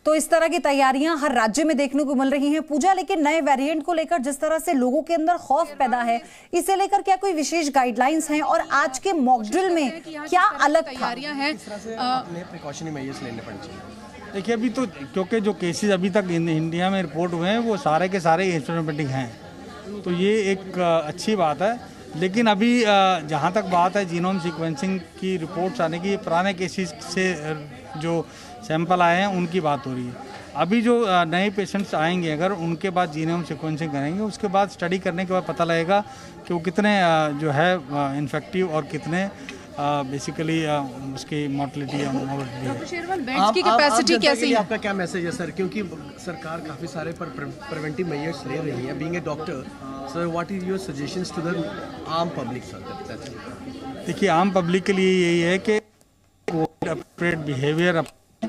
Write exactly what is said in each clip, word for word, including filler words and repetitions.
तो इस तरह की तैयारियां हर राज्य में देखने को मिल रही हैं पूजा, लेकिन नए वेरिएंट को लेकर जिस तरह से लोगों के अंदर खौफ पैदा है, इसे लेकर क्या कोई विशेष गाइडलाइंस हैं और आज के मॉक ड्रिल में क्या अलग तैयारियां हैं? प्रिकॉशनरी मेजर्स लेने पड़े चाहिए। देखिए, अभी तो क्योंकि जो केसेस अभी तक इंडिया में रिपोर्ट हुए हैं वो सारे के सारे एसिम्प्टोमेटिक हैं, तो ये एक अच्छी बात है। लेकिन अभी जहाँ तक बात है जीनोम सीक्वेंसिंग की रिपोर्ट्स आने की, पुराने केसेस से जो सैंपल आए हैं उनकी बात हो रही है। अभी जो नए पेशेंट्स आएंगे, अगर उनके बाद जीनोम सीक्वेंसिंग करेंगे, उसके बाद स्टडी करने के बाद पता लगेगा कि वो कितने जो है इन्फेक्टिव और कितने बेसिकली उसकी मोर्टलिटी है। बेड्स की कैपेसिटी कैसी है? आपका क्या मैसेज है सर, क्योंकि सरकार काफ़ी सारे पर प्रिवेंटिव मेजर्स ले रही है। Being a doctor sir, what is your suggestions to the आम पब्लिक सर? देखिए, आम पब्लिक के लिए यही है कि अप्रोप्रिएट बिहेवियर।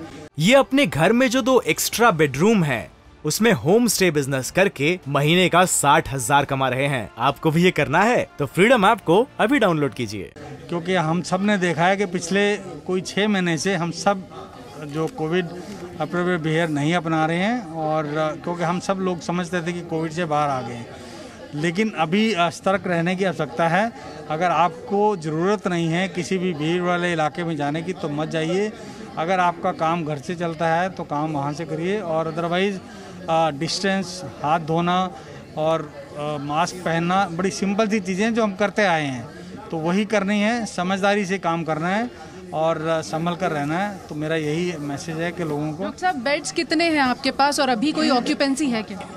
ये अपने घर में जो दो एक्स्ट्रा बेडरूम है उसमें होम स्टे बिजनेस करके महीने का साठ हजार कमा रहे हैं। आपको भी ये करना है तो फ्रीडम ऐप को अभी डाउनलोड कीजिए। क्योंकि हम सब ने देखा है कि पिछले कोई छः महीने से हम सब जो कोविड अप्रोप्रिएट बिहेवियर नहीं अपना रहे हैं, और क्योंकि हम सब लोग समझते थे कि कोविड से बाहर आ गए हैं, लेकिन अभी सतर्क रहने की आवश्यकता है। अगर आपको ज़रूरत नहीं है किसी भी भीड़ वाले इलाके में जाने की तो मत जाइए। अगर आपका काम घर से चलता है तो काम वहाँ से करिए, और अदरवाइज़ डिस्टेंस, हाथ धोना और आ, मास्क पहनना, बड़ी सिंपल सी चीज़ें जो हम करते आए हैं तो वही करनी है। समझदारी से काम करना है और संभल कर रहना है। तो मेरा यही मैसेज है कि लोगों को। डॉक्टर साहब, बेड्स कितने हैं आपके पास और अभी कोई ऑक्यूपेंसी है क्या?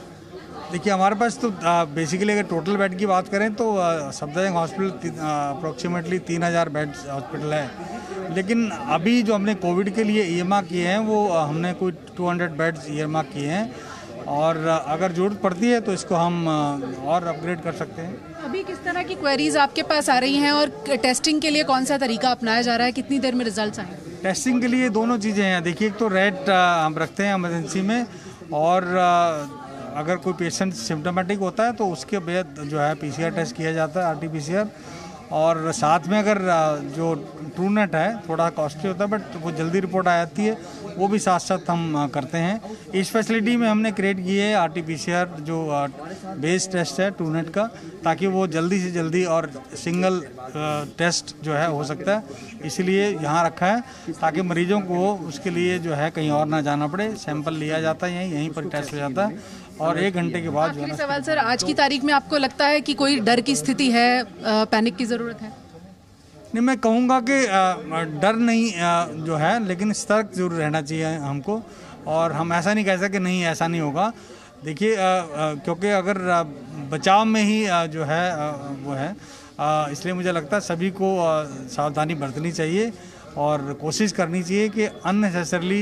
देखिए, हमारे पास तो बेसिकली अगर टोटल बेड की बात करें तो सफदरजंग हॉस्पिटल अप्रोक्सीमेटली तीन हज़ार बेड हॉस्पिटल है। लेकिन अभी जो हमने कोविड के लिए ईएमआई किए हैं वो हमने कोई दो सौ बेड्स ईएमआई किए हैं, और अगर जरूरत पड़ती है तो इसको हम और अपग्रेड कर सकते हैं। अभी किस तरह की क्वेरीज आपके पास आ रही हैं और टेस्टिंग के लिए कौन सा तरीका अपनाया जा रहा है? कितनी देर में रिजल्ट्स आएंगे? टेस्टिंग के लिए दोनों चीज़ें हैं। देखिए, एक तो रेट हम रखते हैं इमरजेंसी में, और अगर कोई पेशेंट सिम्टोमेटिक होता है तो उसके बाद जो है पीसीआर टेस्ट किया जाता है, आरटीपीसीआर। और साथ में अगर जो ट्रूनेट है थोड़ा कॉस्टली होता है बट वो जल्दी रिपोर्ट आ जाती है, वो भी साथ साथ हम करते हैं। इस फैसिलिटी में हमने क्रिएट की है आरटीपीसीआर जो बेस टेस्ट है ट्रूनेट का, ताकि वो जल्दी से जल्दी और सिंगल टेस्ट जो है हो सकता है। इसलिए यहाँ रखा है ताकि मरीजों को उसके लिए जो है कहीं और ना जाना पड़े। सैंपल लिया जाता है यहीं यहीं पर टेस्ट हो जाता है, और एक घंटे के बाद जो है। सवाल सर, आज की तारीख में आपको लगता है कि कोई डर की स्थिति है, पैनिक की ज़रूरत है? नहीं, मैं कहूँगा कि डर नहीं जो है, लेकिन सतर्क जरूर रहना चाहिए हमको। और हम ऐसा नहीं कह सकते नहीं ऐसा नहीं होगा। देखिए, क्योंकि अगर बचाव में ही जो है वो है, इसलिए मुझे लगता है सभी को सावधानी बरतनी चाहिए और कोशिश करनी चाहिए कि अननेसेसरली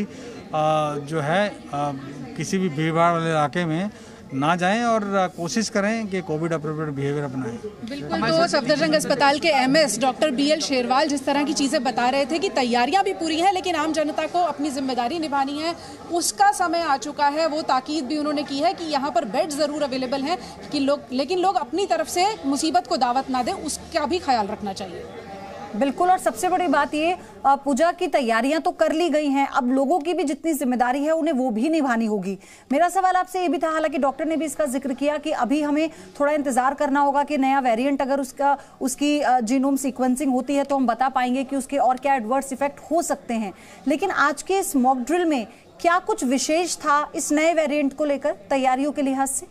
जो है किसी भी भीड़ भाड़ वाले इलाके में ना जाएं, और कोशिश करें कि कोविड अप्रोप्रिएट बिहेवियर अपनाएं। बिल्कुल। तो सफदरजंग अस्पताल के एमएस डॉक्टर बीएल शेरवाल जिस तरह की चीज़ें बता रहे थे कि तैयारियां भी पूरी हैं, लेकिन आम जनता को अपनी जिम्मेदारी निभानी है, उसका समय आ चुका है। वो ताकीद भी उन्होंने की है कि यहाँ पर बेड ज़रूर अवेलेबल हैं, कि लोग लेकिन लोग अपनी तरफ से मुसीबत को दावत ना दें, उसका भी ख्याल रखना चाहिए। बिल्कुल। और सबसे बड़ी बात ये, पूजा की तैयारियां तो कर ली गई हैं, अब लोगों की भी जितनी जिम्मेदारी है उन्हें वो भी निभानी होगी। मेरा सवाल आपसे ये भी था, हालांकि डॉक्टर ने भी इसका जिक्र किया कि अभी हमें थोड़ा इंतजार करना होगा कि नया वेरिएंट अगर उसका उसकी जीनोम सीक्वेंसिंग होती है तो हम बता पाएंगे कि उसके और क्या एडवर्स इफेक्ट हो सकते हैं। लेकिन आज के इस मॉक ड्रिल में क्या कुछ विशेष था इस नए वेरिएंट को लेकर तैयारियों के लिहाज से?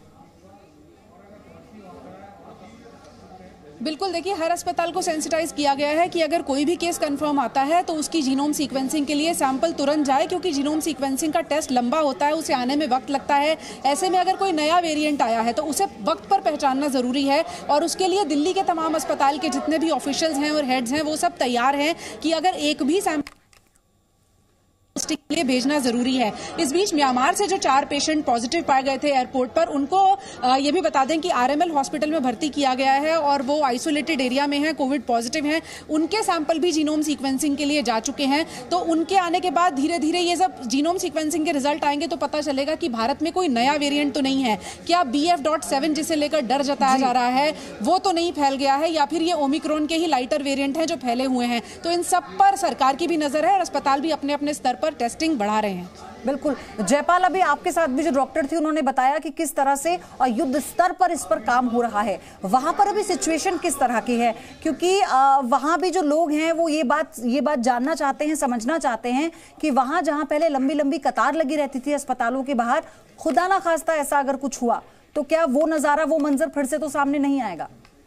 बिल्कुल। देखिए, हर अस्पताल को सेंसिटाइज किया गया है कि अगर कोई भी केस कंफर्म आता है तो उसकी जीनोम सीक्वेंसिंग के लिए सैंपल तुरंत जाए, क्योंकि जीनोम सीक्वेंसिंग का टेस्ट लंबा होता है, उसे आने में वक्त लगता है। ऐसे में अगर कोई नया वेरिएंट आया है तो उसे वक्त पर पहचानना ज़रूरी है, और उसके लिए दिल्ली के तमाम अस्पताल के जितने भी ऑफिशियल्स हैं और हेड्स हैं वो सब तैयार हैं कि अगर एक भी सैंपल टेस्टिंग के लिए भेजना जरूरी है। इस बीच म्यांमार से जो चार पेशेंट पॉजिटिव पाए गए थे एयरपोर्ट पर, उनको ये भी बता दें कि आरएमएल हॉस्पिटल में भर्ती किया गया है और वो आइसोलेटेड एरिया में है, कोविड पॉजिटिव हैं। उनके सैंपल भी जीनोम सीक्वेंसिंग के लिए जा चुके हैं। तो उनके आने के बाद धीरे धीरे ये सब जीनोम सीक्वेंसिंग के रिजल्ट आएंगे तो पता चलेगा कि भारत में कोई नया वेरिएंट तो नहीं है। क्या बी एफ डॉट सेवन जिसे लेकर डर जताया जा रहा है वो तो नहीं फैल गया है, या फिर ये ओमिक्रॉन के ही लाइटर वेरिएंट हैं जो फैले हुए हैं। तो इन सब पर सरकार की भी नजर है और अस्पताल भी अपने अपने स्तर पर टेस्टिंग बढ़ा रहे हैं। बिल्कुल जयपाल, अभी आपके साथ भी जो डॉक्टर थी उन्होंने बताया कि किस तरह से युद्ध स्तर पर इस पर काम हो रहा है। वहां पर अभी सिचुएशन किस तरह की है, क्योंकि वहां भी जो लोग हैं वो ये बात ये बात जानना चाहते हैं, समझना चाहते हैं कि वहां जहां पहले लंबी लंबी कतार लगी रहती थी अस्पतालों के बाहर, खुदा ना खास्ता ऐसा अगर कुछ हुआ तो क्या वो नजारा, वो मंजर फिर से तो सामने नहीं आएगा?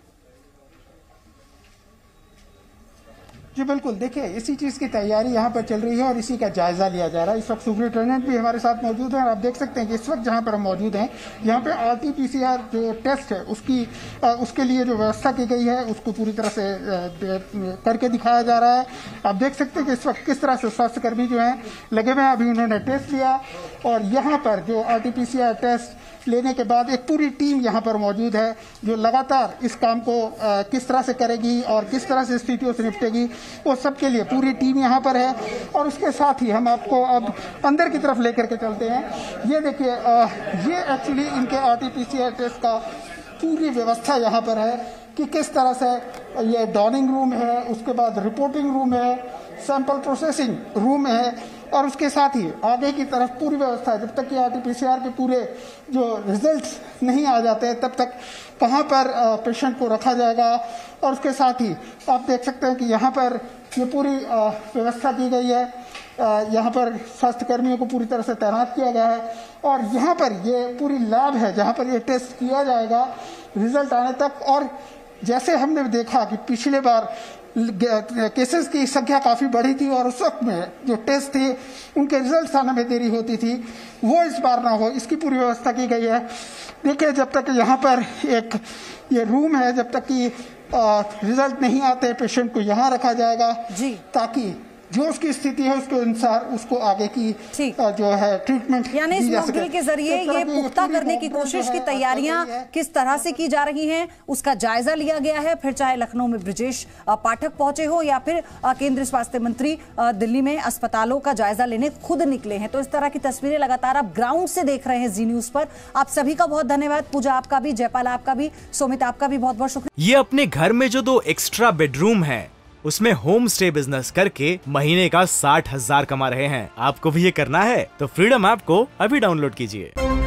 जी बिल्कुल, देखिए इसी चीज़ की तैयारी यहाँ पर चल रही है और इसी का जायजा लिया जा रहा है। इस वक्त सुपरिटेंडेंट भी हमारे साथ मौजूद हैं और आप देख सकते हैं कि इस वक्त जहाँ पर हम मौजूद हैं यहाँ पे R T P C R जो टेस्ट है उसकी आ, उसके लिए जो व्यवस्था की गई है उसको पूरी तरह से आ, करके दिखाया जा रहा है। आप देख सकते हैं कि इस वक्त किस तरह से स्वास्थ्यकर्मी जो हैं लगे हुए हैं। अभी उन्होंने टेस्ट लिया और यहाँ पर जो R T P C R test लेने के बाद एक पूरी टीम यहाँ पर मौजूद है जो लगातार इस काम को आ, किस तरह से करेगी और किस तरह से स्थितियों से निपटेगी, वो सबके लिए पूरी टीम यहाँ पर है। और उसके साथ ही हम आपको अब अंदर की तरफ लेकर के चलते हैं। ये देखिए, ये एक्चुअली इनके R T P C R test का पूरी व्यवस्था यहाँ पर है कि किस तरह से ये डॉनिंग रूम है, उसके बाद रिपोर्टिंग रूम है, सैंपल प्रोसेसिंग रूम है और उसके साथ ही आगे की तरफ पूरी व्यवस्था है। जब तक कि R T P C R के पूरे जो रिजल्ट्स नहीं आ जाते तब तक कहाँ पर पेशेंट को रखा जाएगा। और उसके साथ ही आप देख सकते हैं कि यहाँ पर ये पूरी व्यवस्था की गई है। यहाँ पर स्वास्थ्य कर्मियों को पूरी तरह से तैनात किया गया है और यहाँ पर ये पूरी लैब है जहाँ पर ये टेस्ट किया जाएगा रिजल्ट आने तक। और जैसे हमने देखा कि पिछले बार केसेस की संख्या काफ़ी बढ़ी थी और उस वक्त में जो टेस्ट थे उनके रिजल्ट आने में देरी होती थी, वो इस बार ना हो, इसकी पूरी व्यवस्था की गई है। देखिए, जब तक यहाँ पर एक ये रूम है, जब तक कि रिजल्ट नहीं आते पेशेंट को यहाँ रखा जाएगा जी, ताकि जो उसकी स्थिति है उसके अनुसार उसको आगे की जो है ट्रीटमेंट, यानी इस मॉकड्रिल के जरिए ये पुख्ता करने की कोशिश की तैयारियां किस तरह से की जा रही हैं उसका जायजा लिया गया है। फिर चाहे लखनऊ में ब्रजेश पाठक पहुंचे हो या फिर केंद्रीय स्वास्थ्य मंत्री दिल्ली में अस्पतालों का जायजा लेने खुद निकले हैं, तो इस तरह की तस्वीरें लगातार आप ग्राउंड से देख रहे हैं जी न्यूज पर। आप सभी का बहुत धन्यवाद। पूजा आपका भी, जयपाल आपका भी, सुमित आपका भी बहुत बहुत शुक्रिया। ये अपने घर में जो दो एक्स्ट्रा बेडरूम है उसमें होम स्टे बिजनेस करके महीने का साठ हजार कमा रहे हैं। आपको भी ये करना है तो फ्रीडम ऐप को अभी डाउनलोड कीजिए।